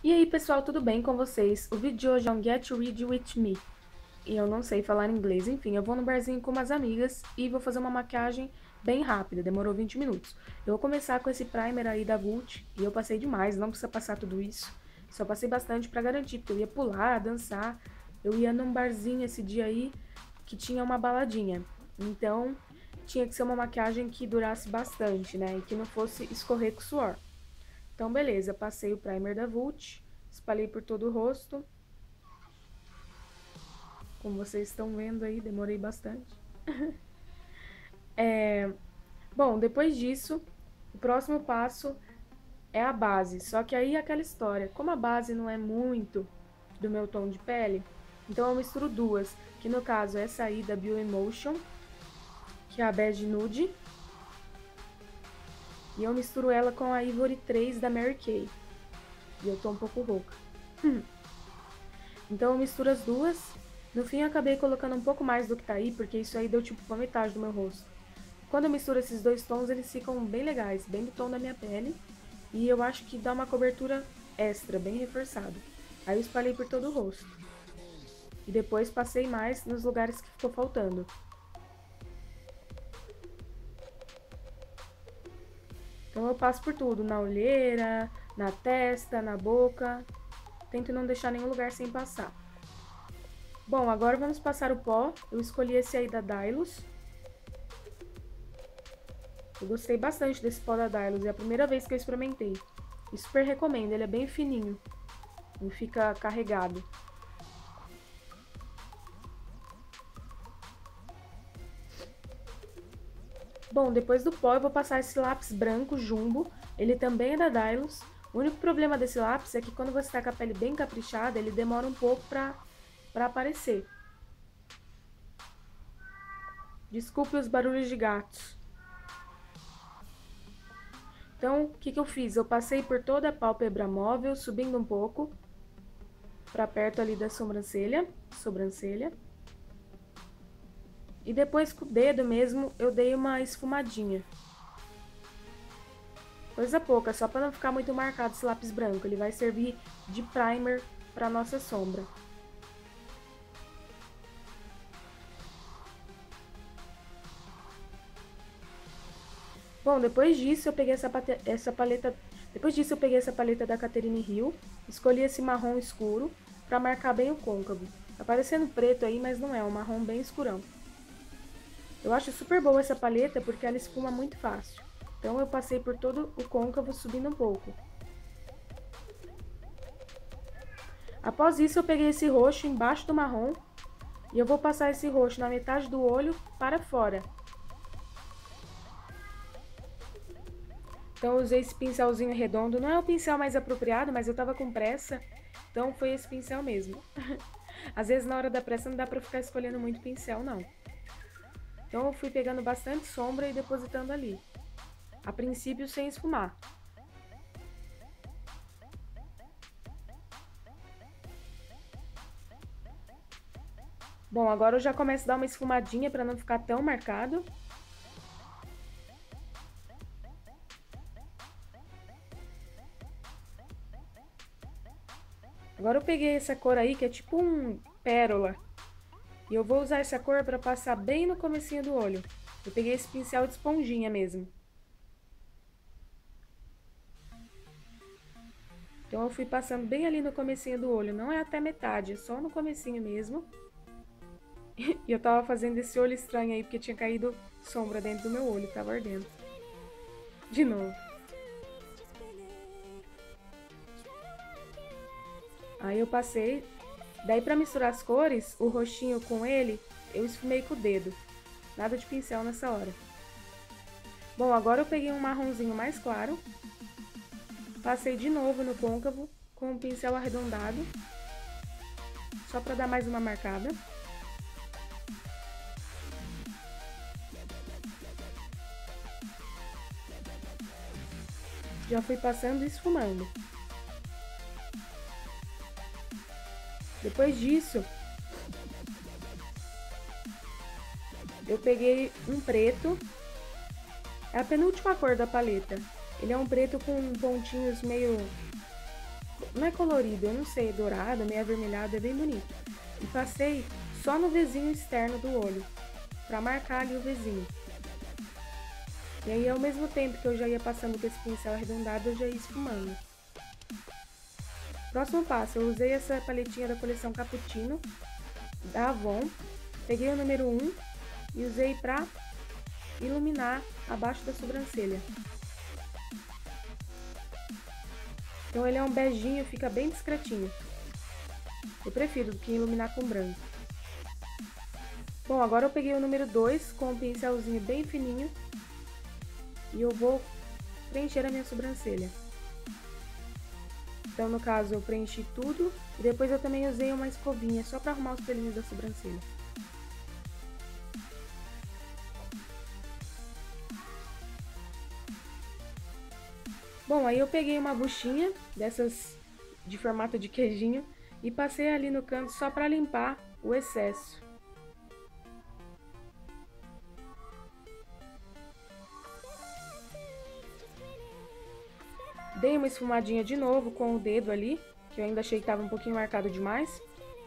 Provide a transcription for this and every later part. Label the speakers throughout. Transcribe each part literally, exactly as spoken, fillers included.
Speaker 1: E aí, pessoal, tudo bem com vocês? O vídeo de hoje é um Get Ready With Me. E eu não sei falar inglês, enfim, eu vou no barzinho com umas amigas e vou fazer uma maquiagem bem rápida, demorou vinte minutos. Eu vou começar com esse primer aí da Vult, e eu passei demais, não precisa passar tudo isso. Só passei bastante pra garantir, porque eu ia pular, dançar. Eu ia num barzinho esse dia aí que tinha uma baladinha. Então, tinha que ser uma maquiagem que durasse bastante, né? E que não fosse escorrer com suor. Então, beleza, passei o primer da Vult, espalhei por todo o rosto. Como vocês estão vendo aí, demorei bastante. é, bom, depois disso, o próximo passo é a base. Só que aí é aquela história, como a base não é muito do meu tom de pele, então eu misturo duas, que no caso é essa aí da Bio Emotion, que é a Bege Nude. E eu misturo ela com a Ivory três da Mary Kay. E eu tô um pouco rouca. Então eu misturo as duas. No fim eu acabei colocando um pouco mais do que tá aí, porque isso aí deu tipo uma metade do meu rosto. Quando eu misturo esses dois tons, eles ficam bem legais, bem do tom da minha pele. E eu acho que dá uma cobertura extra, bem reforçada. Aí eu espalhei por todo o rosto. E depois passei mais nos lugares que ficou faltando. Então eu passo por tudo, na olheira, na testa, na boca. Tento não deixar nenhum lugar sem passar. Bom, agora vamos passar o pó. Eu escolhi esse aí da Dylos. Eu gostei bastante desse pó da Dylos, é a primeira vez que eu experimentei. E super recomendo, ele é bem fininho. Não fica carregado. Bom, depois do pó eu vou passar esse lápis branco Jumbo. Ele também é da Dylos. O único problema desse lápis é que quando você tá com a pele bem caprichada, ele demora um pouco pra, pra aparecer. Desculpe os barulhos de gatos. Então, o que que eu fiz? Eu passei por toda a pálpebra móvel, subindo um pouco, pra perto ali da sobrancelha, sobrancelha. E depois com o dedo mesmo, eu dei uma esfumadinha. Coisa pouca, só pra não ficar muito marcado esse lápis branco. Ele vai servir de primer pra nossa sombra. Bom, depois disso eu peguei essa, essa paleta... Depois disso eu peguei essa paleta da Catherine Hill, escolhi esse marrom escuro pra marcar bem o côncavo. Tá parecendo preto aí, mas não é, é um marrom bem escurão. Eu acho super boa essa paleta porque ela esfuma muito fácil. Então eu passei por todo o côncavo subindo um pouco. Após isso eu peguei esse roxo embaixo do marrom e eu vou passar esse roxo na metade do olho para fora. Então eu usei esse pincelzinho redondo, não é o pincel mais apropriado, mas eu tava com pressa, então foi esse pincel mesmo. Às vezes na hora da pressa não dá pra ficar escolhendo muito pincel, não. Então eu fui pegando bastante sombra e depositando ali. A princípio sem esfumar. Bom, agora eu já começo a dar uma esfumadinha para não ficar tão marcado. Agora eu peguei essa cor aí, que é tipo um pérola. E eu vou usar essa cor para passar bem no comecinho do olho. Eu peguei esse pincel de esponjinha mesmo. Então eu fui passando bem ali no comecinho do olho, não é até metade, é só no comecinho mesmo. E eu tava fazendo esse olho estranho aí, porque tinha caído sombra dentro do meu olho, tava ardendo. De novo. Aí eu passei, daí pra misturar as cores, o roxinho com ele, eu esfumei com o dedo. Nada de pincel nessa hora. Bom, agora eu peguei um marronzinho mais claro. Passei de novo no côncavo com um pincel arredondado. Só pra dar mais uma marcada. Já fui passando e esfumando. Depois disso, eu peguei um preto, é a penúltima cor da paleta. Ele é um preto com pontinhos meio não é colorido, eu não sei, dourado, meio avermelhado, é bem bonito. E passei só no vizinho externo do olho, pra marcar ali o vizinho. E aí, ao mesmo tempo que eu já ia passando com esse pincel arredondado, eu já ia esfumando. Próximo passo, eu usei essa paletinha da coleção Cappuccino, da Avon. Peguei o número um e usei pra iluminar abaixo da sobrancelha. Então ele é um beijinho, fica bem discretinho. Eu prefiro do que iluminar com branco. Bom, agora eu peguei o número dois com um pincelzinho bem fininho e eu vou preencher a minha sobrancelha. Então, no caso, eu preenchi tudo e depois eu também usei uma escovinha só para arrumar os pelinhos da sobrancelha. Bom, aí eu peguei uma buchinha dessas de formato de queijinho e passei ali no canto só para limpar o excesso. Dei uma esfumadinha de novo com o dedo ali, que eu ainda achei que estava um pouquinho marcado demais.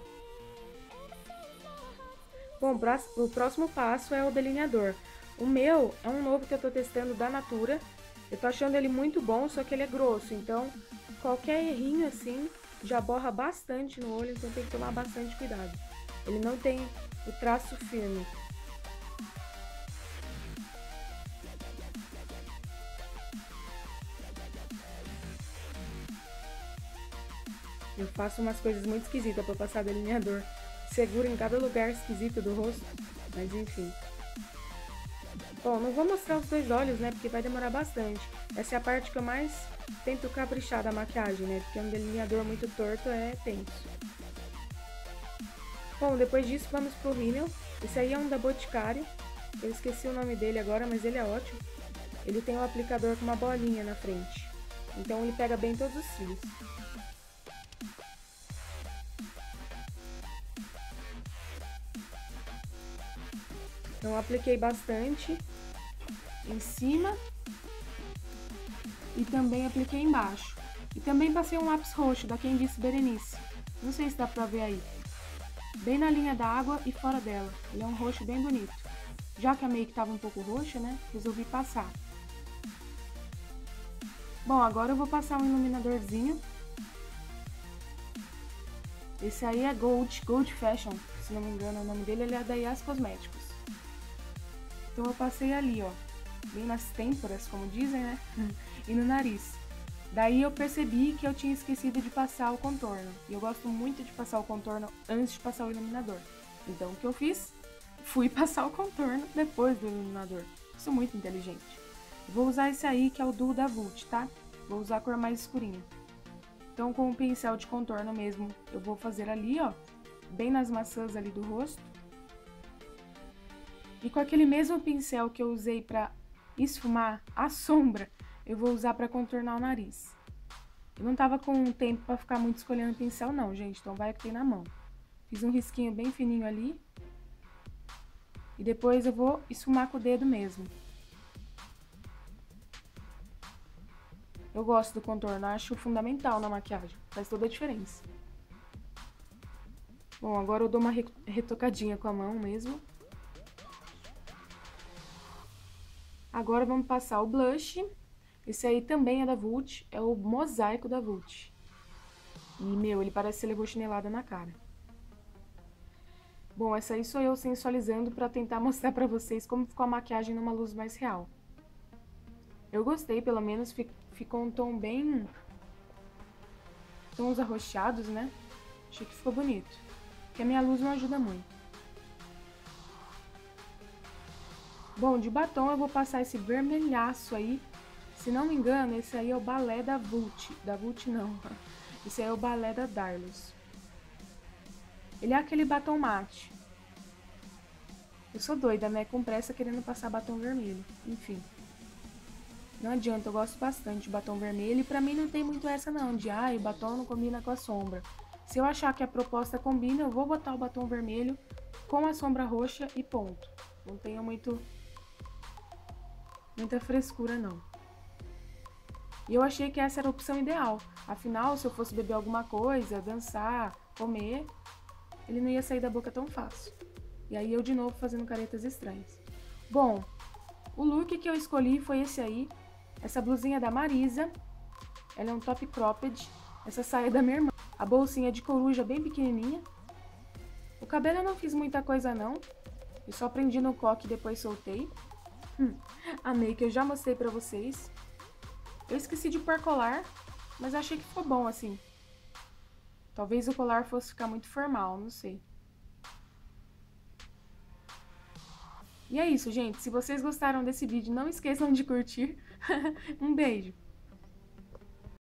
Speaker 1: Bom, o próximo passo é o delineador. O meu é um novo que eu tô testando da Natura. Eu tô achando ele muito bom, só que ele é grosso, então qualquer errinho assim já borra bastante no olho, então tem que tomar bastante cuidado. Ele não tem o traço firme. Eu faço umas coisas muito esquisitas para passar delineador. Seguro em cada lugar esquisito do rosto, mas enfim. Bom, não vou mostrar os dois olhos, né, porque vai demorar bastante. Essa é a parte que eu mais tento caprichar da maquiagem, né, porque um delineador muito torto é tenso. Bom, depois disso vamos pro rímel. Esse aí é um da Boticário. Eu esqueci o nome dele agora, mas ele é ótimo. Ele tem um aplicador com uma bolinha na frente, então ele pega bem todos os cílios. Então, eu apliquei bastante em cima e também apliquei embaixo. E também passei um lápis roxo da Quem Disse Berenice. Não sei se dá pra ver aí. Bem na linha da água e fora dela. Ele é um roxo bem bonito. Já que a make tava um pouco roxa, né? Resolvi passar. Bom, agora eu vou passar um iluminadorzinho. Esse aí é Gold, Gold Fashion. Se não me engano o nome dele, ele é da Yas Cosméticos. Então eu passei ali, ó, bem nas têmporas, como dizem, né? E no nariz. Daí eu percebi que eu tinha esquecido de passar o contorno. E eu gosto muito de passar o contorno antes de passar o iluminador. Então o que eu fiz? Fui passar o contorno depois do iluminador. Sou muito inteligente. Vou usar esse aí, que é o Duo da Vult, tá? Vou usar a cor mais escurinha. Então com o pincel de contorno mesmo, eu vou fazer ali, ó, bem nas maçãs ali do rosto. E com aquele mesmo pincel que eu usei pra esfumar a sombra, eu vou usar pra contornar o nariz. Eu não tava com tempo pra ficar muito escolhendo pincel não, gente, então vai o que tem na mão. Fiz um risquinho bem fininho ali. E depois eu vou esfumar com o dedo mesmo. Eu gosto do contorno, acho fundamental na maquiagem, faz toda a diferença. Bom, agora eu dou uma retocadinha com a mão mesmo. Agora vamos passar o blush. Esse aí também é da Vult, é o Mosaico da Vult. E, meu, ele parece ser levou chinelada na cara. Bom, essa aí sou eu sensualizando pra tentar mostrar pra vocês como ficou a maquiagem numa luz mais real. Eu gostei, pelo menos ficou um tom bem... tons arroxeados, né? Achei que ficou bonito. Porque a minha luz não ajuda muito. Bom, de batom eu vou passar esse vermelhaço aí. Se não me engano, esse aí é o Balé da Vult. Da Vult não. Esse aí é o Balé da Darlos. Ele é aquele batom mate. Eu sou doida, né? Com pressa querendo passar batom vermelho. Enfim. Não adianta, eu gosto bastante de batom vermelho. E pra mim não tem muito essa não, de ai, o batom não combina com a sombra. Se eu achar que a proposta combina, eu vou botar o batom vermelho com a sombra roxa e ponto. Não tenho muito... muita frescura não. E eu achei que essa era a opção ideal. Afinal, se eu fosse beber alguma coisa, dançar, comer, ele não ia sair da boca tão fácil. E aí eu de novo fazendo caretas estranhas. Bom, o look que eu escolhi foi esse aí. Essa blusinha da Marisa. Ela é um top cropped. Essa saia é da minha irmã. A bolsinha de coruja bem pequenininha. O cabelo eu não fiz muita coisa não. Eu só prendi no coque e depois soltei. Hum, a make eu já mostrei pra vocês. Eu esqueci de pôr colar, mas achei que ficou bom assim. Talvez o colar fosse ficar muito formal, não sei. E é isso, gente. Se vocês gostaram desse vídeo, não esqueçam de curtir. Um beijo!